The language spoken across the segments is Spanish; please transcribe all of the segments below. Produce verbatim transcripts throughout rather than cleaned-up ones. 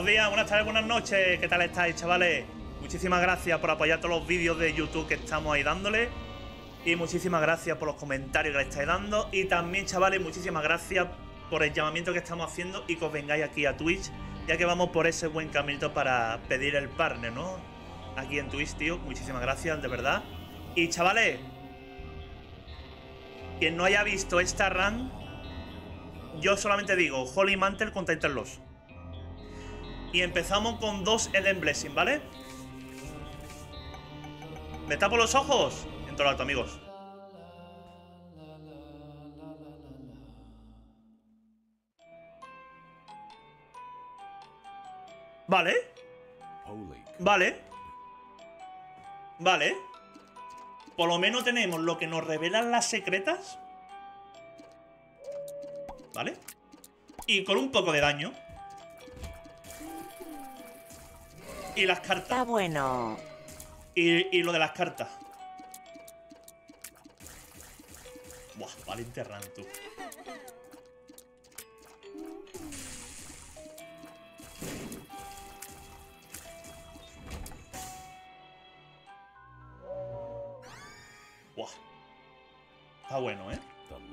Buenos días, buenas tardes, buenas noches. ¿Qué tal estáis, chavales? Muchísimas gracias por apoyar todos los vídeos de YouTube que estamos ahí dándole. Y muchísimas gracias por los comentarios que le estáis dando. Y también, chavales, muchísimas gracias por el llamamiento que estamos haciendo y que os vengáis aquí a Twitch, ya que vamos por ese buen caminito para pedir el partner, ¿no? Aquí en Twitch, tío. Muchísimas gracias, de verdad. Y, chavales, quien no haya visto esta run, yo solamente digo Holy Mantle contra Interloss. Y empezamos con dos Eden Blessing, ¿vale? ¿Me tapo los ojos? En todo alto, amigos. Vale. Vale. Vale. Por lo menos tenemos lo que nos revelan las secretas. ¿Vale? Y con un poco de daño. Y las cartas. Está bueno. Y, y lo de las cartas. Buah, valiente run, tú. Buah. Está bueno, ¿eh?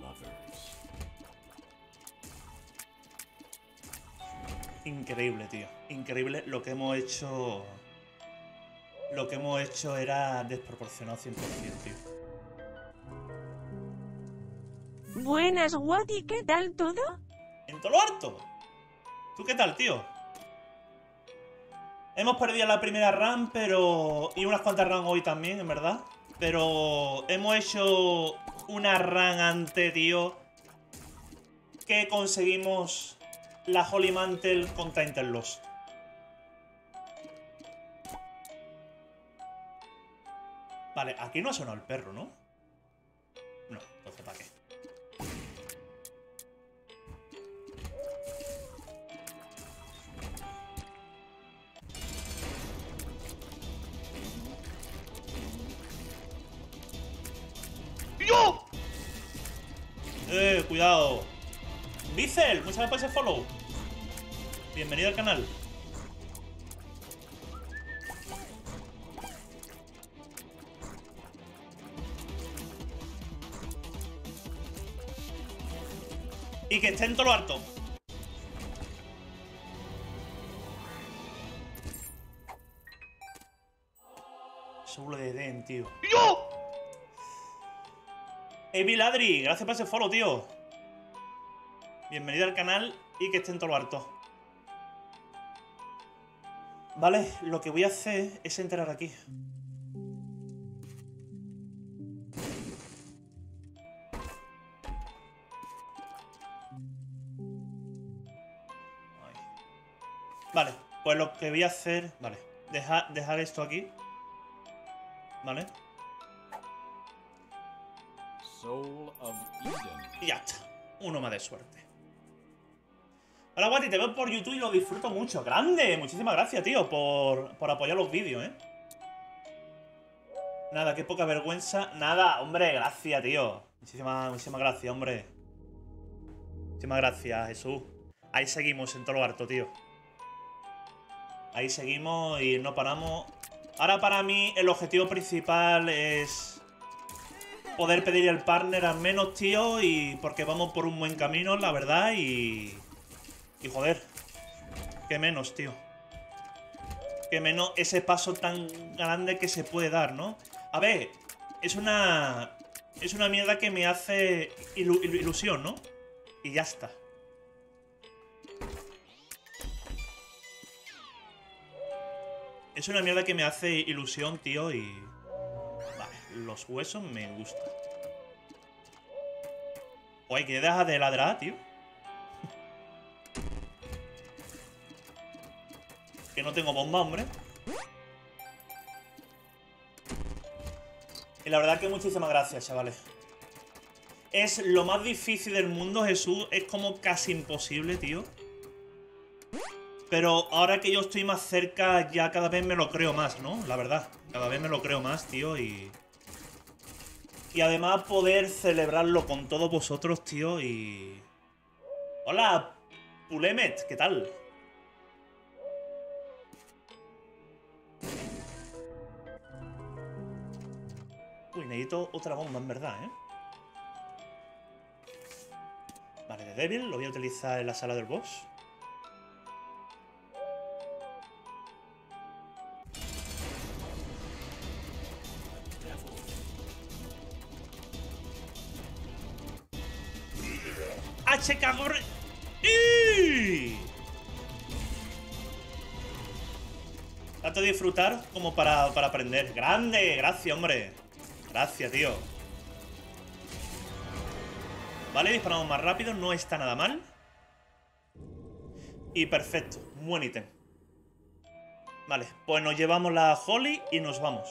Increíble, tío. Increíble lo que hemos hecho. Lo que hemos hecho era desproporcionado cien por cien, tío. Buenas, Wati, ¿qué tal todo? ¡En todo lo harto! ¿Tú qué tal, tío? Hemos perdido la primera run, pero... y unas cuantas runs hoy también, en verdad. Pero hemos hecho una run antes, tío, que conseguimos la Holy Mantle contra Interloss. Vale, aquí no ha sonado el perro, ¿no? No, entonces ¿para qué? ¡Yo! Eh, cuidado. Bicel, muchas gracias por ese follow. Bienvenido al canal. Y que esté en todo lo harto. Seguro de Den, tío. ¡Yo! Evil Adri, gracias por ese follow, tío. Bienvenido al canal y que esté en todo lo harto. Vale, lo que voy a hacer es entrar aquí. Vale, pues lo que voy a hacer... Vale, dejar, dejar esto aquí. Vale. Soul of Eden. Y ya está. Uno más de suerte. Hola, Guati, te veo por YouTube y lo disfruto mucho. ¡Grande! Muchísimas gracias, tío, por, por apoyar los vídeos, ¿eh? Nada, qué poca vergüenza. Nada, hombre, gracias, tío. Muchísimas, muchísimas gracias, hombre. Muchísimas gracias, Jesús. Ahí seguimos en todo lo harto, tío. Ahí seguimos y no paramos. Ahora para mí el objetivo principal es poder pedir el partner al menos, tío, y porque vamos por un buen camino, la verdad, y... Y joder, qué menos, tío. Qué menos ese paso tan grande que se puede dar, ¿no? A ver, es una... Es una mierda que me hace ilu ilusión, ¿no? Y ya está. Es una mierda que me hace ilusión, tío, y... Vale, los huesos me gustan. Oye, que deja de ladrar, tío. Que no tengo bomba, hombre. Y la verdad que muchísimas gracias, chavales. Es lo más difícil del mundo, Jesús. Es como casi imposible, tío. Pero ahora que yo estoy más cerca, ya cada vez me lo creo más, ¿no? La verdad. Cada vez me lo creo más, tío, y... Y además poder celebrarlo con todos vosotros, tío, y... Hola, Pulemet, ¿qué tal? Uy, necesito otra bomba, en verdad, ¿eh? Vale, de Devil lo voy a utilizar en la sala del boss. ¡H K corre! ¡Y! Tanto disfrutar como para, para aprender. ¡Grande! Gracias, hombre. Gracias, tío. Vale, disparamos más rápido. No está nada mal. Y perfecto. Buen ítem. Vale, pues nos llevamos la Holly y nos vamos.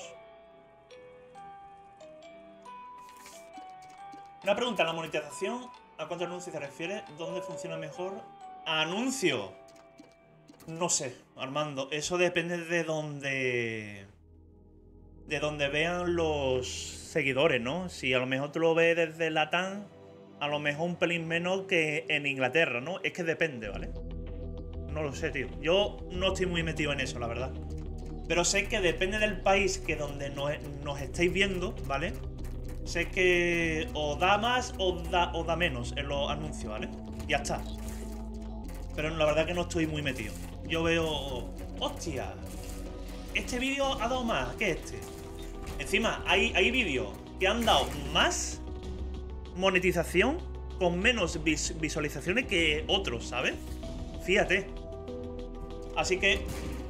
Una pregunta. ¿La monetización a cuántos anuncios se refiere? ¿Dónde funciona mejor? ¡Anuncio! No sé, Armando. Eso depende de donde... De donde vean los seguidores, ¿no? Si a lo mejor tú lo ves desde Latam, a lo mejor un pelín menos que en Inglaterra, ¿no? Es que depende, ¿vale? No lo sé, tío. Yo no estoy muy metido en eso, la verdad. Pero sé que depende del país que donde nos, nos estáis viendo, ¿vale? Sé que o da más o da, o da menos en los anuncios, ¿vale? Ya está. Pero la verdad que no estoy muy metido. Yo veo... ¡Hostia! Este vídeo ha dado más que este. Encima, hay, hay vídeos que han dado más monetización con menos vis visualizaciones que otros, ¿sabes? Fíjate. Así que...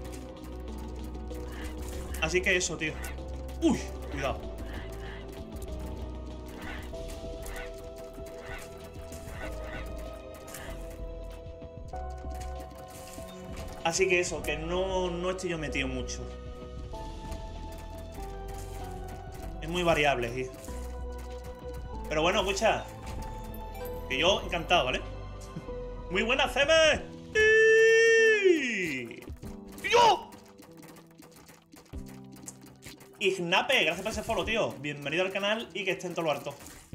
Así que eso, tío. ¡Uy! Cuidado. Así que eso, que no, no estoy yo metido mucho. Es muy variable, sí. Pero bueno, escucha. Que yo encantado, ¿vale? Muy buena, C M. ¡Y yo! Ignape, gracias por ese follow, tío. Bienvenido al canal y que esté en todo lo harto.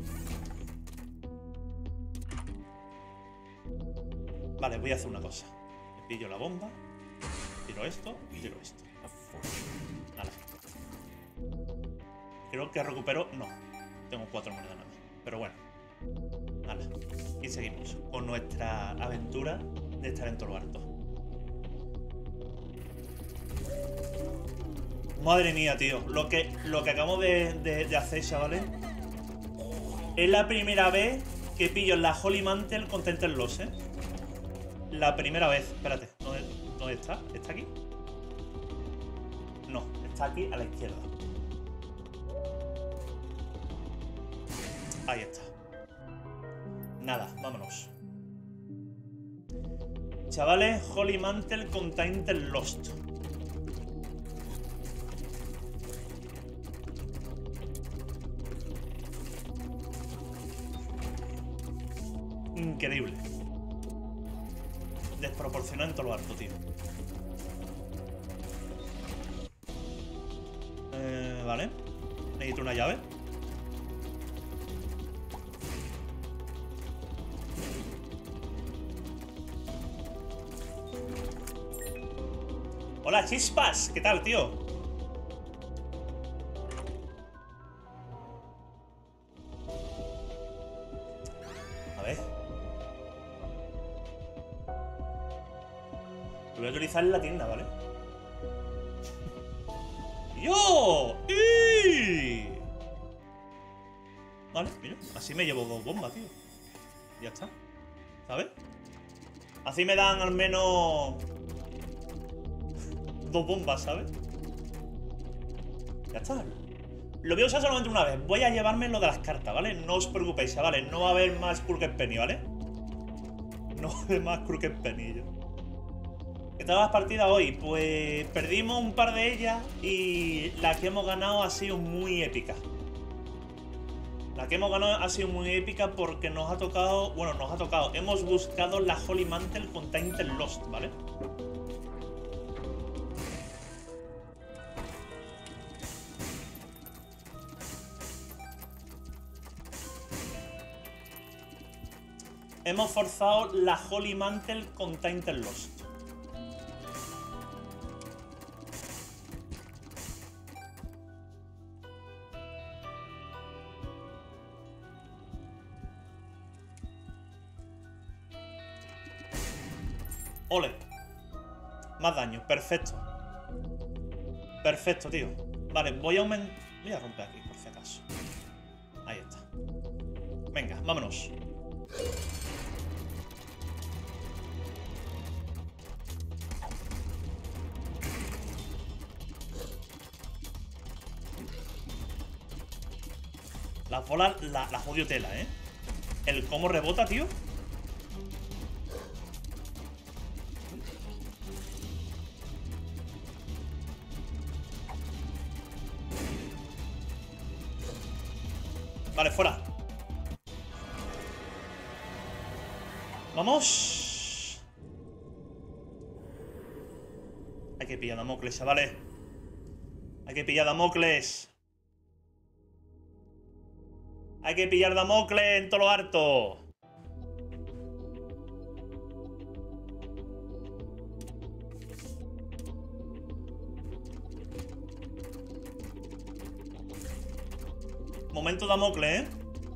Vale, voy a hacer una cosa. Me pillo la bomba. Tiro esto y tiro esto. Vale. Creo que recupero... No. Tengo cuatro monedas nada más. Pero bueno. Vale. Y seguimos con nuestra aventura de estar en todo lo harto. Madre mía, tío. Lo que, lo que acabo de, de, de hacer, chavales. Es la primera vez que pillo la Holy Mantle con Tainted Lost, ¿eh? La primera vez. Espérate. ¿Dónde, ¿Dónde está? ¿Está aquí? No. Está aquí a la izquierda. Ahí está. Nada. Vámonos. Chavales, Holy Mantle con Tainted Lost. Increíble. Desproporcionado en todo lo harto, tío. Eh, vale. Necesito una llave. Hola, Chispas. ¿Qué tal, tío? A ver. Lo voy a utilizar en la tienda, ¿vale? ¡Yo! ¡Y! Vale, mira. Así me llevo dos bombas, tío. Ya está. ¿Sabes? Así me dan al menos... dos bombas, ¿sabes? Ya está. Lo voy a usar solamente una vez. Voy a llevarme lo de las cartas, ¿vale? No os preocupéis, ¿vale? No va a haber más Crooked Penny, ¿vale? No va a haber más Crooked Penny, yo. ¿Qué tal las partidas hoy? Pues perdimos un par de ellas y la que hemos ganado ha sido muy épica. La que hemos ganado ha sido muy épica porque nos ha tocado... Bueno, nos ha tocado. Hemos buscado la Holy Mantle con Tainted Lost, ¿vale? Hemos forzado la Holy Mantle con Tainted Lost. Ole. Más daño. Perfecto. Perfecto, tío. Vale, voy a aumentar... Voy a romper aquí, por si acaso. Ahí está. Venga, vámonos. Las bolas, la, la jodió tela, ¿eh? El cómo rebota, tío. Vale, fuera. Vamos. Hay que pillar a Damocles, chavales. Hay que pillar a Damocles. Hay que pillar Damocles en todo lo harto. Momento Damocles, ¿eh?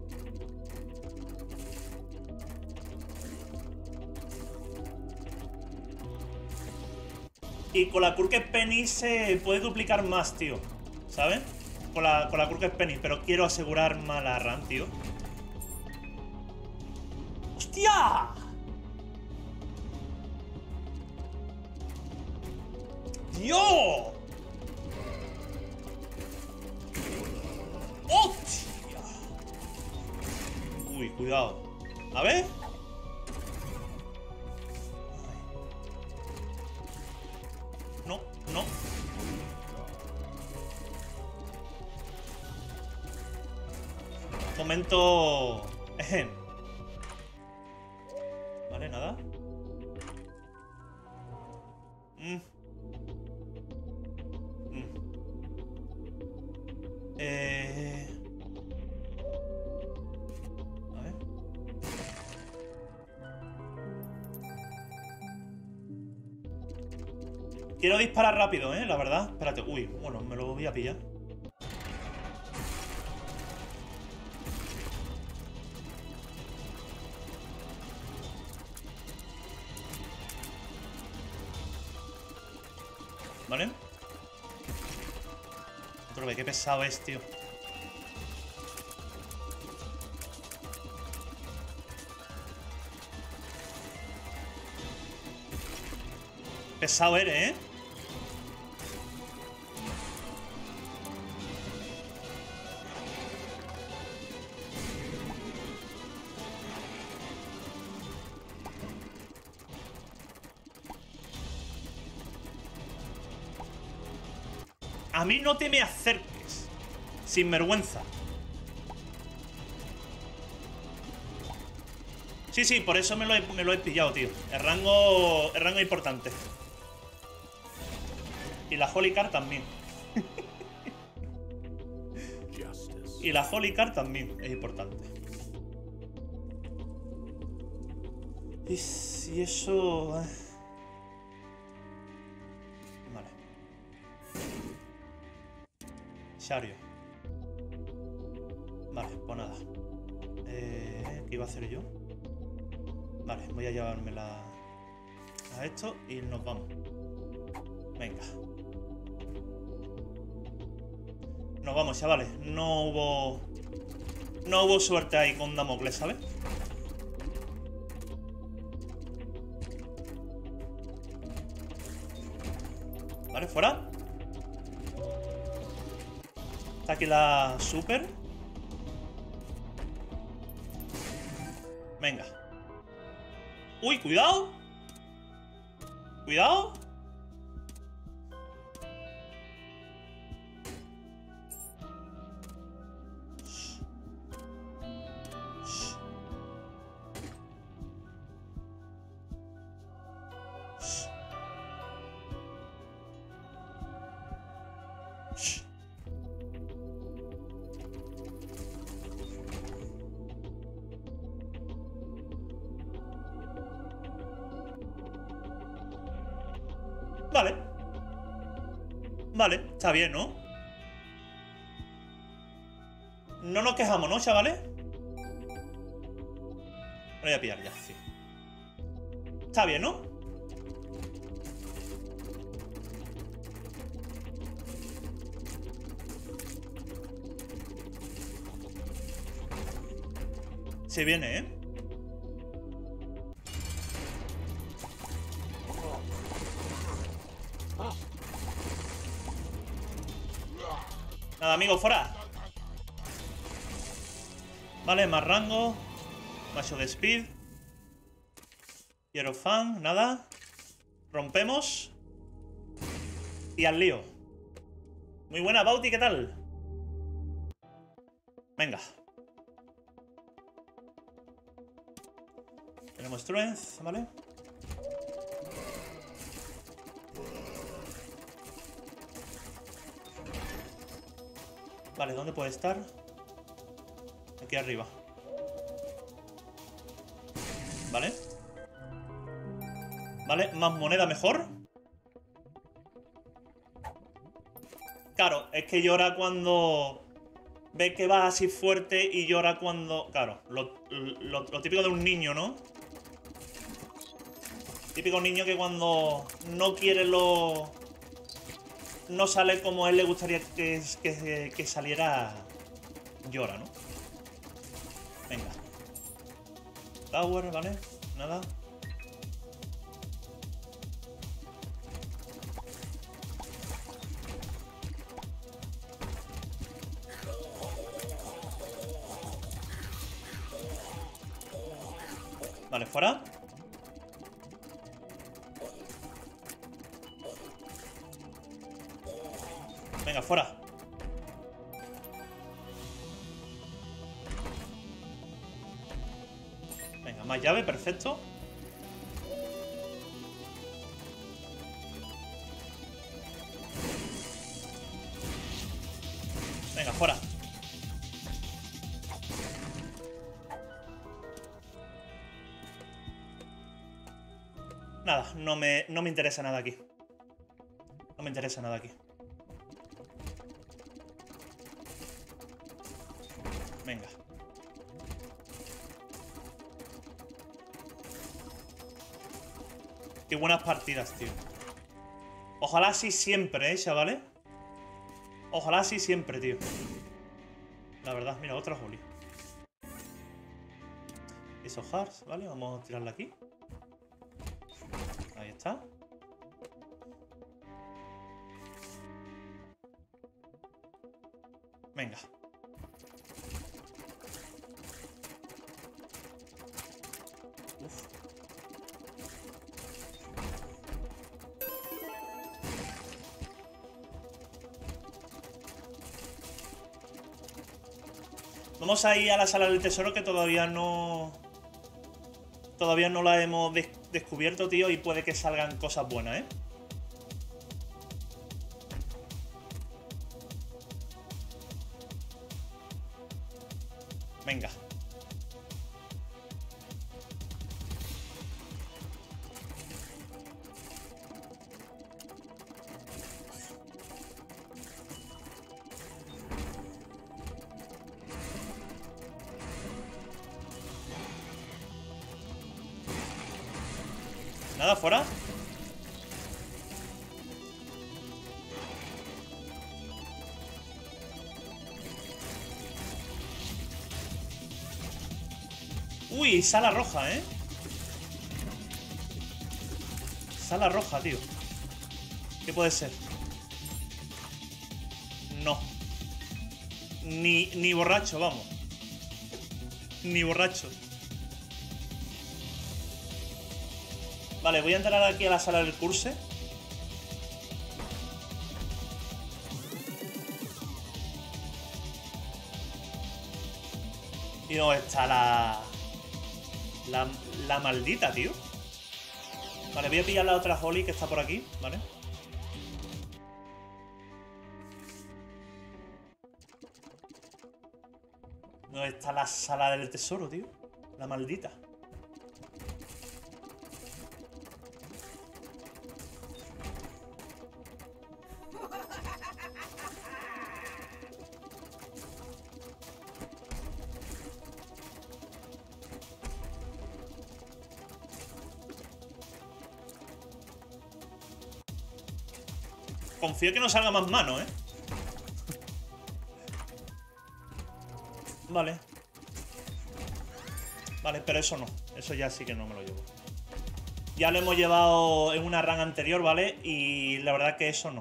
Y con la Crooked Penny se puede duplicar más, tío. ¿Sabes? Con la, con la Crooked Penny, pero quiero asegurar más la run, tío. ¡Hostia! ¡Dios! ¡Hostia! Uy, cuidado. A ver. No, no. Momento... Ejem. Vale, nada. Mm. Mm. Eh... A ver. Quiero disparar rápido, eh, la verdad. Espérate, uy, bueno, me lo voy a pillar. ¿Vale? Otro ve, qué pesado es, tío. Pesado eres, ¿eh? A mí no te me acerques. Sin vergüenza. Sí, sí, por eso me lo he, me lo he pillado, tío. El rango, el rango es importante. Y la Holy Card también. Y la Holy Card también es importante. Y si eso... Vale. Shario. Vale, pues nada. Eh, ¿Qué iba a hacer yo? Vale, voy a llevármela a esto y nos vamos. Venga. Nos vamos, chavales. No hubo... No hubo suerte ahí con Damocles, ¿sabes? Vale, fuera. Está aquí la super. Venga. Uy, cuidado. Cuidado. Vale. Vale, está bien, ¿no? No nos quejamos, ¿no, chavales? Lo voy a pillar ya, sí. Está bien, ¿no? Se viene, ¿eh? Nada, amigo, fuera. Vale, más rango. Macho de speed. Hierofan, nada. Rompemos. Y al lío. Muy buena, Bauti, ¿qué tal? Venga. Tenemos strength, ¿vale? Vale, ¿dónde puede estar? Aquí arriba. Vale. Vale, más moneda mejor. Claro, es que llora cuando ve que va así fuerte y llora cuando... Claro, lo, lo, lo típico de un niño, ¿no? Típico niño que cuando no quiere lo... No sale como a él le gustaría que, que, que saliera, llora, ¿no? Venga. Tower, ¿vale? Nada. Vale, fuera. Venga, fuera. Venga, más llave, perfecto. Venga, fuera. Nada, no me, no me interesa nada aquí. No me interesa nada aquí. Venga. Qué buenas partidas, tío. Ojalá así siempre, ¿eh, chavales? Ojalá así siempre, tío. La verdad, mira, otra Holy. Esos hearts, ¿vale? Vamos a tirarla aquí. Ahí está. Venga. Uf. Vamos a ir a la sala del tesoro que todavía no... Todavía no la hemos des descubierto, tío, y puede que salgan cosas buenas, ¿eh? Venga. Nada, fuera. Uy, sala roja, ¿eh? Sala roja, tío. ¿Qué puede ser? No. Ni, ni borracho, vamos. Ni borracho. Vale, voy a entrar aquí a la sala del curse. Y no está la... La, la maldita, tío. Vale, voy a pillar la otra Holy que está por aquí, ¿vale? ¿Dónde está la sala del tesoro, tío? La maldita. Confío que no salga más mano, ¿eh? Vale. Vale, pero eso no. Eso ya sí que no me lo llevo. Ya lo hemos llevado en una run anterior, ¿vale? Y la verdad que eso no.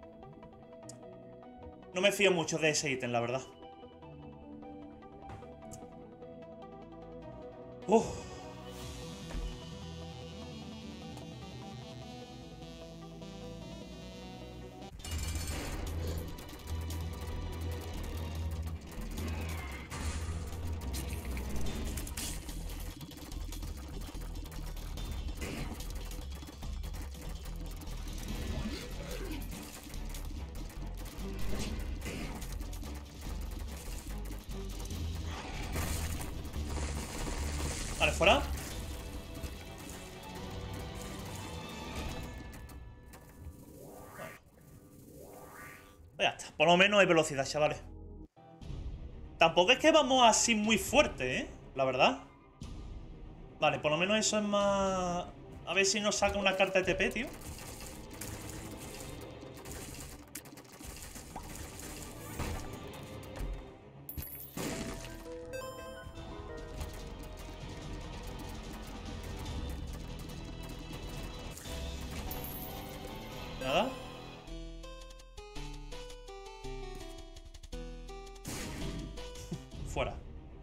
No me fío mucho de ese ítem, la verdad. Uf. Vale, fuera. Ya está. Por lo menos hay velocidad, chavales. Tampoco es que vamos así muy fuerte, ¿eh? La verdad. Vale, por lo menos eso es más... A ver si nos saca una carta de T P, tío. Nada. Fuera.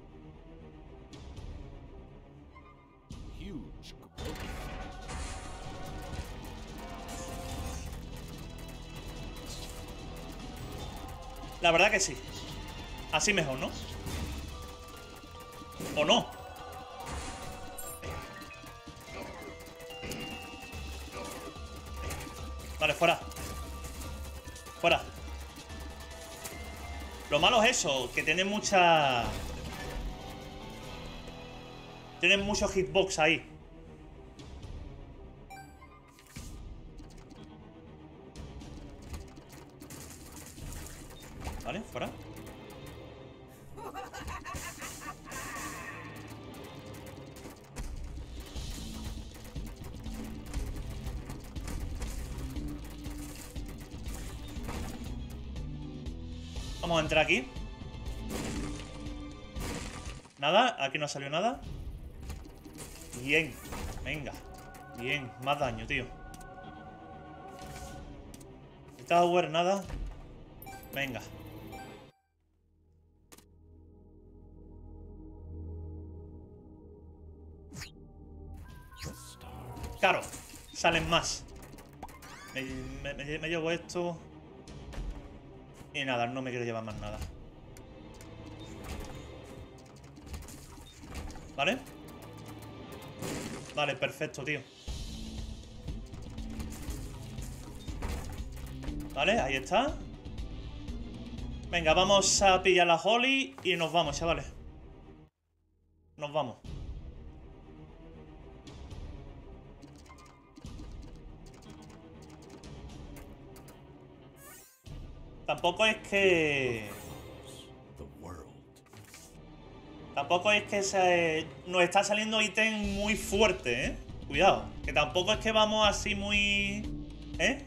Huge. La verdad que sí. Así mejor, ¿no? ¿O no? Vale, fuera. Fuera. Lo malo es eso, que tiene mucha... Tienen muchos hitbox ahí. Vale, fuera. Vamos a entrar aquí. Nada, aquí no ha salido nada. Bien, venga. Bien, más daño, tío. Tower, nada. Venga. Claro, salen más. Me, me, me, me llevo esto. Y nada, no me quiero llevar más nada. ¿Vale? Vale, perfecto, tío. Vale, ahí está. Venga, vamos a pillar la Holly y nos vamos, chavales. Nos vamos. Tampoco es que... Tampoco es que se... nos está saliendo ítem muy fuerte, ¿eh? Cuidado. Que tampoco es que vamos así muy... ¿Eh?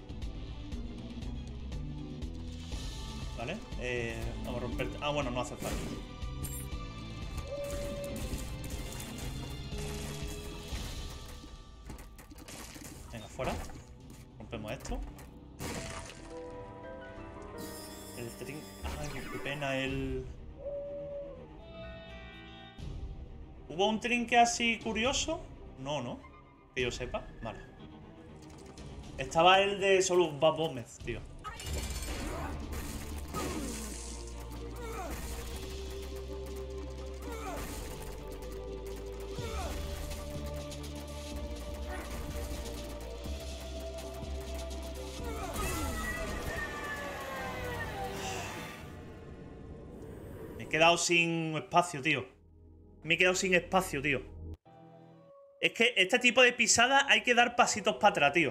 Vale. Eh, vamos a romper... Ah, bueno, no hace falta. Venga, fuera. Rompemos esto. El trin... Ay, qué pena el... ¿Hubo un trinque así curioso? No, ¿no? Que yo sepa. Vale. Estaba el de solo Babómez, tío. Me he quedado sin espacio, tío. Me he quedado sin espacio, tío. Es que este tipo de pisadas hay que dar pasitos para atrás, tío.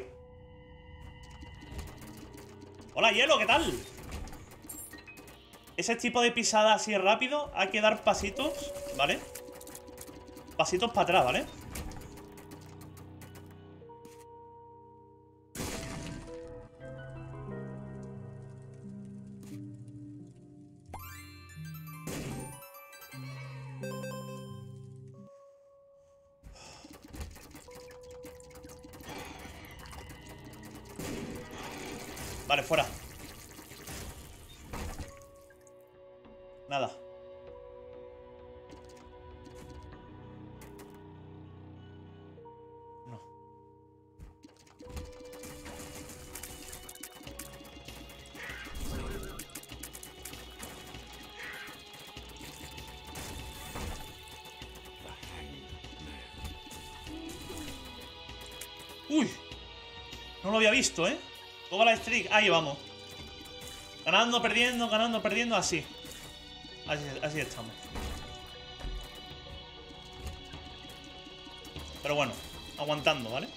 Hola, Hielo, ¿qué tal? Ese tipo de pisada así rápido hay que dar pasitos, ¿vale? Pasitos para atrás, ¿vale? Vale, fuera. Nada. No. Uy. No lo había visto, ¿eh? Toda la streak. Ahí vamos. Ganando, perdiendo, ganando, perdiendo. Así. Así, así estamos. Pero bueno, aguantando, ¿vale?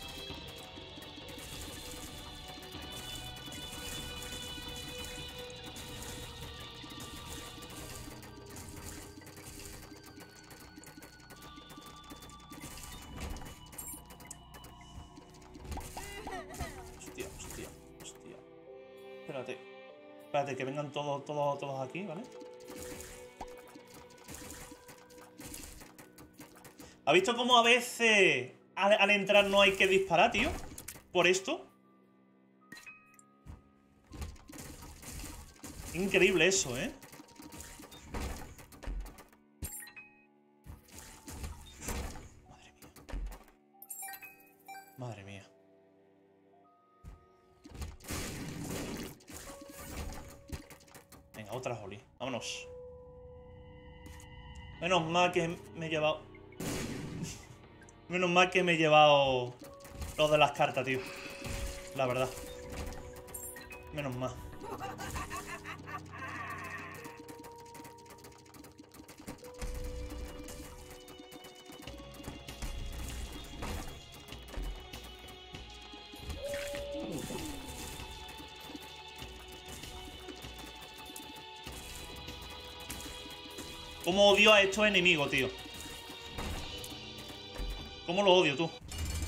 Hostia, hostia, hostia. Espérate. Espérate, que vengan todos, todos, todos aquí, ¿vale? ¿Ha visto cómo a veces al, al entrar no hay que disparar, tío? Por esto. Increíble eso, ¿eh? Madre mía. Madre mía. Venga, otra Holly. Vámonos. Menos mal que me he llevado... Menos mal que me he llevado los de las cartas, tío. La verdad. Menos mal. Cómo odio a estos enemigos, tío. ¿Cómo lo odio, tú?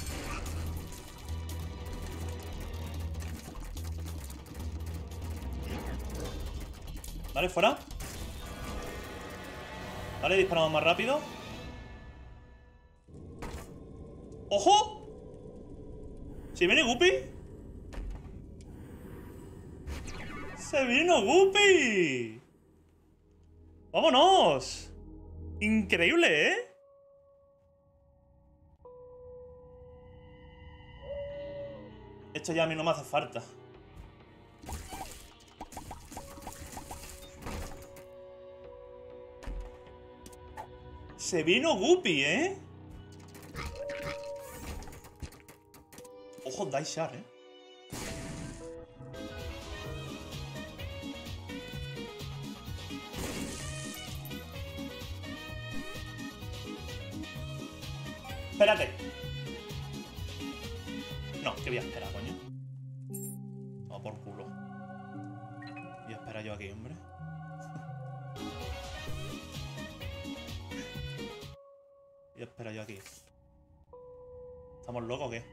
Vale, fuera. Vale, disparamos más rápido. ¡Ojo! ¿Se viene Guppy? ¡Se vino Guppy! ¡Vámonos! Increíble, ¿eh? Esto ya a mí no me hace falta. Se vino Guppy, ¿eh? Ojo, Dice Shard, ¿eh? Espérate. No, que voy a esperar, coño. Toma por culo. Voy a esperar yo aquí, hombre. Voy a esperar yo aquí. ¿Estamos locos o qué?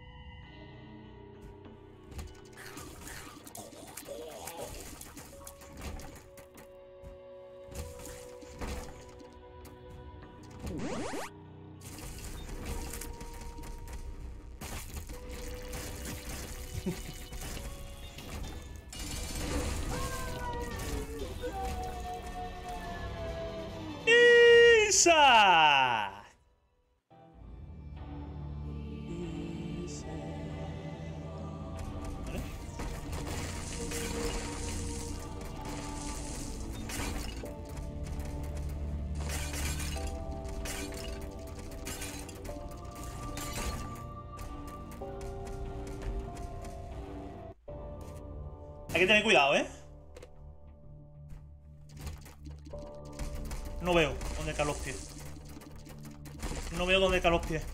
¡Isa! ¿Vale? Hay que tener cuidado, ¿eh? No veo dónde caen los pies. No veo dónde caen los pies.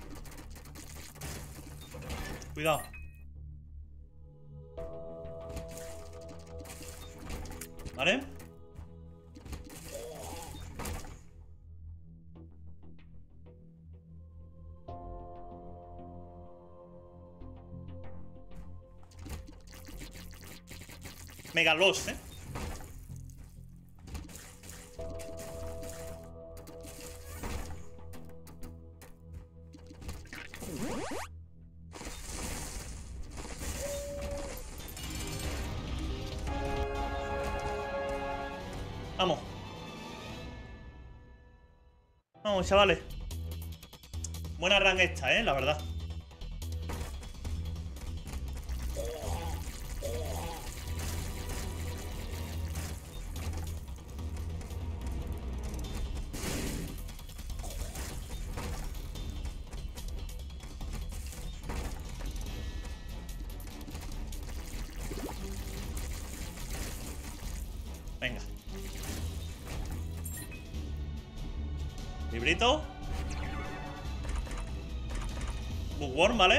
Cuidado. ¿Vale? Megalos, ¿eh? Vamos, chavales. Buena run esta, eh, la verdad. Venga. Librito. Bookworm, ¿vale?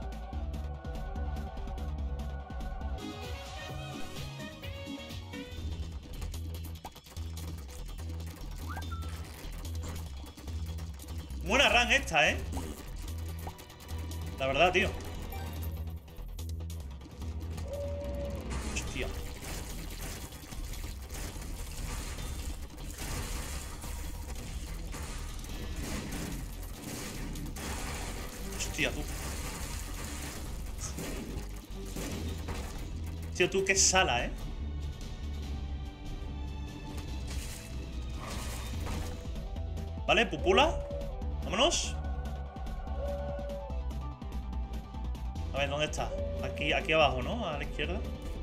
Buena run esta, ¿eh? La verdad, tío. Hostia. Hostia, tú. Tío, tú, qué sala, ¿eh? Vale, pupula. Vámonos. A ver, ¿dónde está? Aquí, aquí abajo, ¿no? A la izquierda.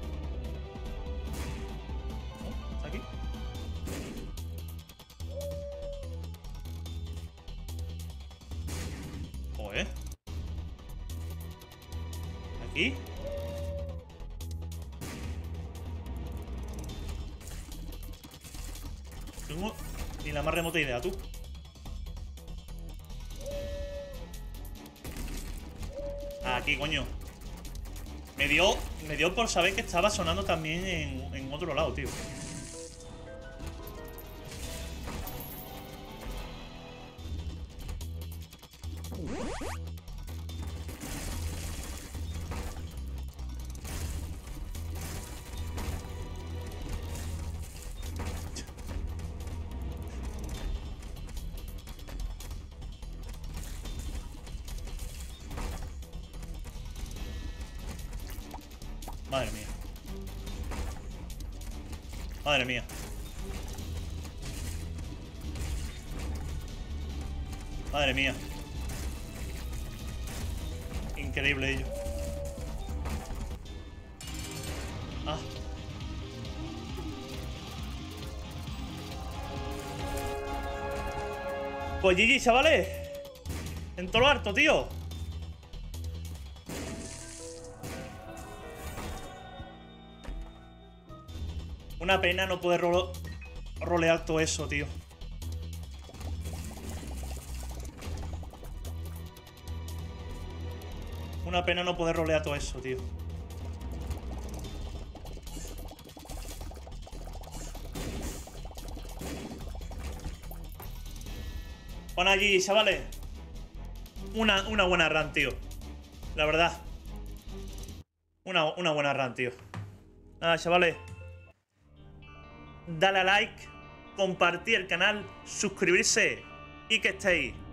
¿No? ¿Está aquí? Joder. Aquí. Tengo ni la más remota idea, tú. Aquí, coño. Me dio, me dio por saber que estaba sonando también en, en otro lado, tío. Madre mía. Madre mía. Madre mía. Increíble ello. Ah. Pues G G, chavales. En todo lo harto, tío. Una pena no poder ro rolear todo eso, tío. Una pena no poder rolear todo eso, tío. Pon allí, chavales. Una, una buena run, tío. La verdad. Una, una buena run, tío. Nada, chavales. Dale a like, compartir el canal, suscribirse y que estéis